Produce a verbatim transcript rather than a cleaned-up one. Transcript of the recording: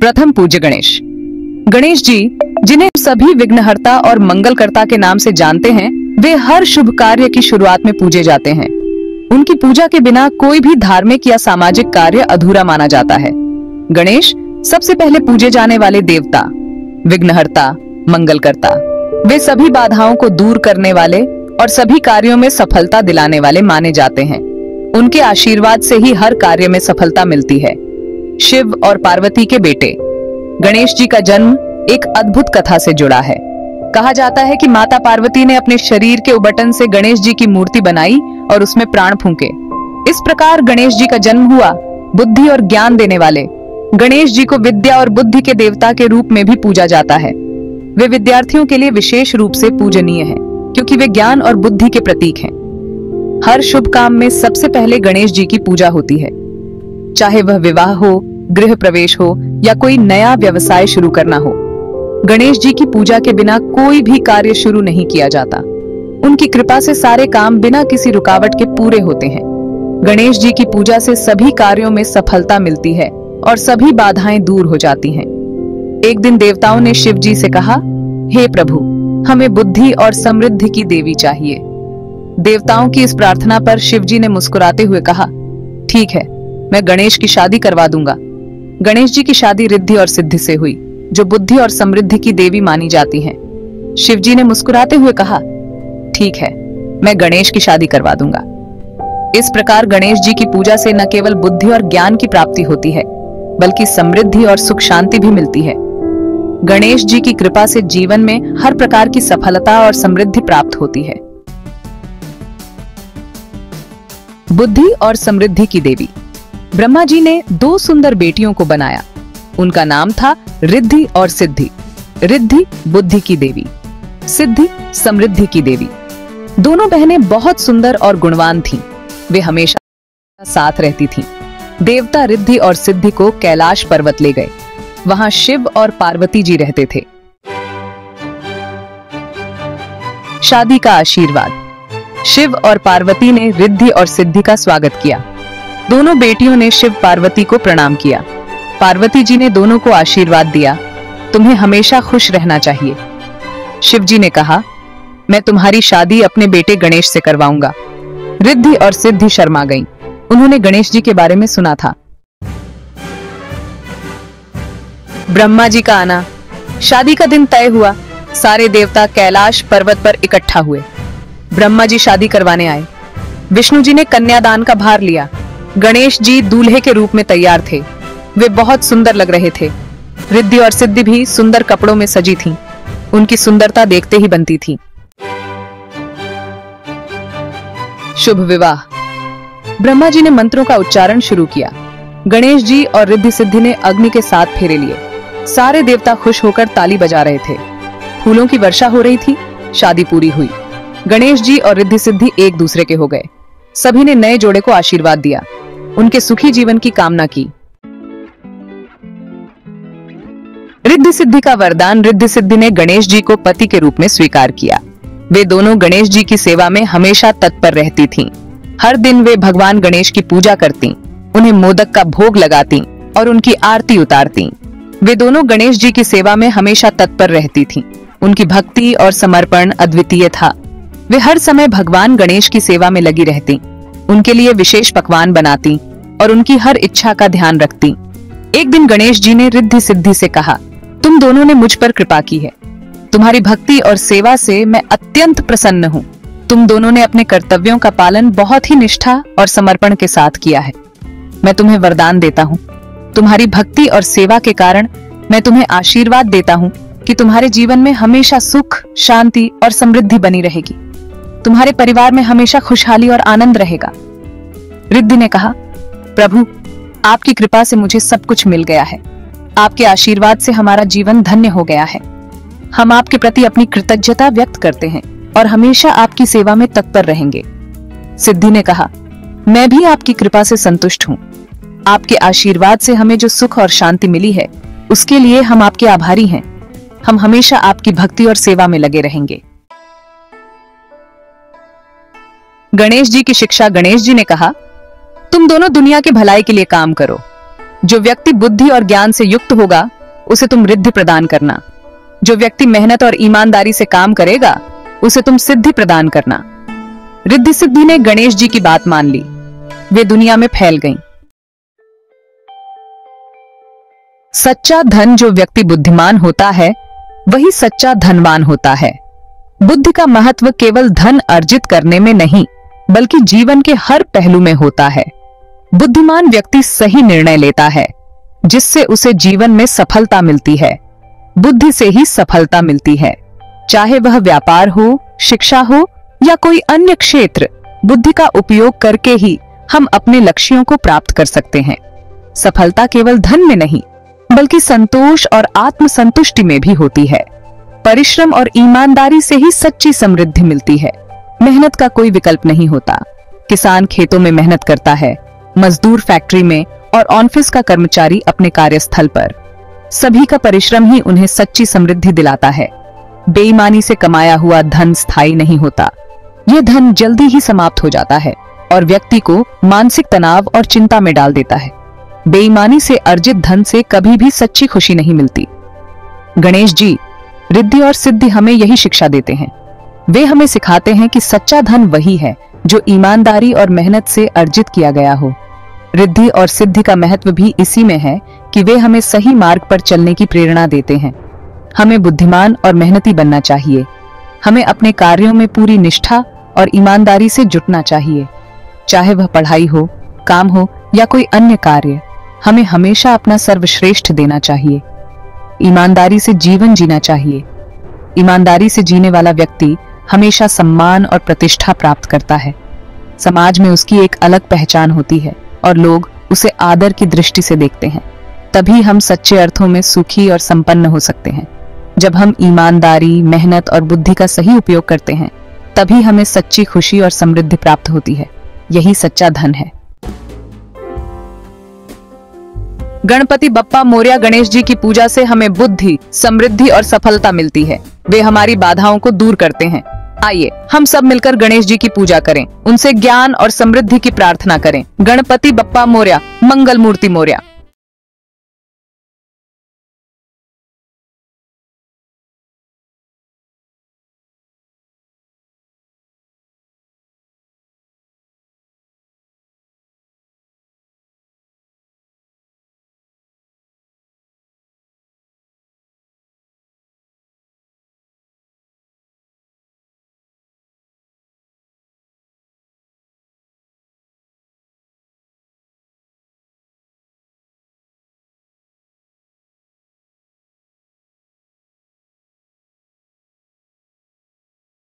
प्रथम पूज्य गणेश। गणेश जी, जिन्हें सभी विघ्नहर्ता और मंगलकर्ता के नाम से जानते हैं, वे हर शुभ कार्य की शुरुआत में पूजे जाते हैं। उनकी पूजा के बिना कोई भी धार्मिक या सामाजिक कार्य अधूरा माना जाता है। गणेश सबसे पहले पूजे जाने वाले देवता, विघ्नहर्ता, मंगलकर्ता। वे सभी बाधाओं को दूर करने वाले और सभी कार्यों में सफलता दिलाने वाले माने जाते हैं। उनके आशीर्वाद से ही हर कार्य में सफलता मिलती है। शिव और पार्वती के बेटे। गणेश जी का जन्म एक अद्भुत कथा से जुड़ा है। कहा जाता है कि माता पार्वती ने अपने शरीर के उबटन से गणेश जी की मूर्ति बनाई और उसमें प्राण फूंके। इस प्रकार गणेश जी का जन्म हुआ। बुद्धि और ज्ञान देने वाले गणेश जी को विद्या और बुद्धि के देवता के रूप में भी पूजा जाता है। वे विद्यार्थियों के लिए विशेष रूप से पूजनीय हैं, क्योंकि वे ज्ञान और बुद्धि के प्रतीक हैं। हर शुभ काम में सबसे पहले गणेश जी की पूजा होती है, चाहे वह विवाह हो, गृह प्रवेश हो या कोई नया व्यवसाय शुरू करना हो। गणेश जी की पूजा के बिना कोई भी कार्य शुरू नहीं किया जाता। उनकी कृपा से सारे काम बिना किसी रुकावट के पूरे होते हैं। गणेश जी की पूजा से सभी कार्यों में सफलता मिलती है और सभी बाधाएं दूर हो जाती हैं। एक दिन देवताओं ने शिव जी से कहा, हे प्रभु, हमें बुद्धि और समृद्धि की देवी चाहिए। देवताओं की इस प्रार्थना पर शिव जी ने मुस्कुराते हुए कहा, ठीक है, मैं गणेश की शादी करवा दूंगा। गणेश जी की शादी रिद्धि और सिद्धि से हुई, जो बुद्धि और समृद्धि की देवी मानी जाती हैं। शिव जी ने मुस्कुराते हुए कहा, ठीक है, मैं गणेश की शादी करवा दूंगा। इस प्रकार गणेश जी की पूजा से न केवल बुद्धि और ज्ञान की प्राप्ति होती है, बल्कि समृद्धि और सुख शांति भी मिलती है। गणेश जी की कृपा से जीवन में हर प्रकार की सफलता और समृद्धि प्राप्त होती है। बुद्धि और समृद्धि की देवी। ब्रह्मा जी ने दो सुंदर बेटियों को बनाया। उनका नाम था रिद्धि और सिद्धि। रिद्धि बुद्धि की देवी, सिद्धि समृद्धि की देवी। दोनों बहनें बहुत सुंदर और गुणवान थीं। वे हमेशा साथ रहती थीं। देवता रिद्धि और सिद्धि को कैलाश पर्वत ले गए। वहां शिव और पार्वती जी रहते थे। शादी का आशीर्वाद। शिव और पार्वती ने रिद्धि और सिद्धि का स्वागत किया। दोनों बेटियों ने शिव पार्वती को प्रणाम किया। पार्वती जी ने दोनों को आशीर्वाद दिया, तुम्हें हमेशा खुश रहना चाहिए। शिव जी ने कहा, मैं तुम्हारी शादी अपने बेटे गणेश से करवाऊंगा। रिद्धि और सिद्धि शर्मा गईं। उन्होंने गणेश जी के बारे में सुना था। ब्रह्मा जी का आना। शादी का दिन तय हुआ। सारे देवता कैलाश पर्वत पर इकट्ठा हुए। ब्रह्मा जी शादी करवाने आए। विष्णु जी ने कन्यादान का भार लिया। गणेश जी दूल्हे के रूप में तैयार थे। वे बहुत सुंदर लग रहे थे। रिद्धि और सिद्धि भी सुंदर कपड़ों में सजी थीं। उनकी सुंदरता देखते ही बनती थी। शुभ विवाह। ब्रह्मा जी ने मंत्रों का उच्चारण शुरू किया। गणेश जी और रिद्धि सिद्धि ने अग्नि के साथ फेरे लिए। सारे देवता खुश होकर ताली बजा रहे थे। फूलों की वर्षा हो रही थी। शादी पूरी हुई। गणेश जी और रिद्धि सिद्धि एक दूसरे के हो गए। सभी ने नए जोड़े को आशीर्वाद दिया, उनके सुखी जीवन की कामना की। रिद्धि सिद्धि का वरदान। रिद्धि सिद्धि ने गणेश जी को पति के रूप में स्वीकार किया। वे दोनों गणेश जी की सेवा में हमेशा तत्पर रहती थीं। हर दिन वे भगवान गणेश की पूजा करती, उन्हें मोदक का भोग लगाती और उनकी आरती उतारती। वे दोनों गणेश जी की सेवा में हमेशा तत्पर रहती थीं। उनकी भक्ति और समर्पण अद्वितीय था। वे हर समय भगवान गणेश की सेवा में लगी रहती, उनके लिए विशेष पकवान बनाती और उनकी हर इच्छा का ध्यान रखती। एक दिन गणेश जी ने रिद्धि सिद्धि से कहा, तुम दोनों ने मुझ पर कृपा की है। तुम्हारी भक्ति और सेवा से मैं अत्यंत प्रसन्न हूँ। तुम दोनों ने अपने कर्तव्यों का पालन बहुत ही निष्ठा और समर्पण के साथ किया है। मैं तुम्हें वरदान देता हूँ। तुम्हारी भक्ति और सेवा के कारण मैं तुम्हें आशीर्वाद देता हूँ कि तुम्हारे जीवन में हमेशा सुख, शांति और समृद्धि बनी रहेगी। तुम्हारे परिवार में हमेशा खुशहाली और आनंद रहेगा। रिद्धि ने कहा, प्रभु, आपकी कृपा से मुझे सब कुछ मिल गया है। आपके आशीर्वाद से हमारा जीवन धन्य हो गया है। हम आपके प्रति अपनी कृतज्ञता व्यक्त करते हैं और हमेशा आपकी सेवा में तत्पर रहेंगे। सिद्धि ने कहा, मैं भी आपकी कृपा से संतुष्ट हूँ। आपके आशीर्वाद से हमें जो सुख और शांति मिली है, उसके लिए हम आपके आभारी हैं। हम हमेशा आपकी भक्ति और सेवा में लगे रहेंगे। गणेश जी की शिक्षा। गणेश जी ने कहा, तुम दोनों दुनिया के भलाई के लिए काम करो। जो व्यक्ति बुद्धि और ज्ञान से युक्त होगा उसे तुम रिद्धि प्रदान करना। जो व्यक्ति मेहनत और ईमानदारी से काम करेगा उसे तुम सिद्धि प्रदान करना। रिद्धि सिद्धि ने गणेश जी की बात मान ली। वे दुनिया में फैल गईं। सच्चा धन जो व्यक्ति बुद्धिमान होता है वही सच्चा धनवान होता है। बुद्धि का महत्व केवल धन अर्जित करने में नहीं बल्कि जीवन के हर पहलू में होता है। बुद्धिमान व्यक्ति सही निर्णय लेता है जिससे उसे जीवन में सफलता मिलती है। बुद्धि से ही सफलता मिलती है, चाहे वह व्यापार हो, शिक्षा हो या कोई अन्य क्षेत्र। बुद्धि का उपयोग करके ही हम अपने लक्ष्यों को प्राप्त कर सकते हैं। सफलता केवल धन में नहीं बल्कि संतोष और आत्मसंतुष्टि में भी होती है। परिश्रम और ईमानदारी से ही सच्ची समृद्धि मिलती है। मेहनत का कोई विकल्प नहीं होता। किसान खेतों में मेहनत करता है, मजदूर फैक्ट्री में और ऑफिस का कर्मचारी अपने कार्यस्थल पर। सभी का परिश्रम ही उन्हें सच्ची समृद्धि दिलाता है। बेईमानी से कमाया हुआ धन स्थायी नहीं होता। यह धन जल्दी ही समाप्त हो जाता है और व्यक्ति को मानसिक तनाव और चिंता में डाल देता है। बेईमानी से अर्जित धन से कभी भी सच्ची खुशी नहीं मिलती। गणेश जी रिद्धि और सिद्धि हमें यही शिक्षा देते हैं। वे हमें सिखाते हैं कि सच्चा धन वही है जो ईमानदारी और मेहनत से अर्जित किया गया हो। रिद्धि और सिद्धि का महत्व भी इसी में है कि वे हमें सही मार्ग पर चलने की प्रेरणा देते हैं। हमें बुद्धिमान और मेहनती बनना चाहिए। हमें अपने कार्यों में पूरी निष्ठा और ईमानदारी से जुटना चाहिए। चाहे वह पढ़ाई हो, काम हो या कोई अन्य कार्य, हमें हमेशा अपना सर्वश्रेष्ठ देना चाहिए। ईमानदारी से जीवन जीना चाहिए। ईमानदारी से जीने वाला व्यक्ति हमेशा सम्मान और प्रतिष्ठा प्राप्त करता है। समाज में उसकी एक अलग पहचान होती है और लोग उसे आदर की दृष्टि से देखते हैं। तभी हम सच्चे अर्थों में सुखी और संपन्न हो सकते हैं। जब हम ईमानदारी, मेहनत और बुद्धि का सही उपयोग करते हैं तभी हमें सच्ची खुशी और समृद्धि प्राप्त होती है। यही सच्चा धन है। गणपति बप्पा मोरया गणेश जी की पूजा से हमें बुद्धि, समृद्धि और सफलता मिलती है। वे हमारी बाधाओं को दूर करते हैं। आइए हम सब मिलकर गणेश जी की पूजा करें, उनसे ज्ञान और समृद्धि की प्रार्थना करें। गणपति बप्पा मोरया, मंगल मूर्ति मोरया।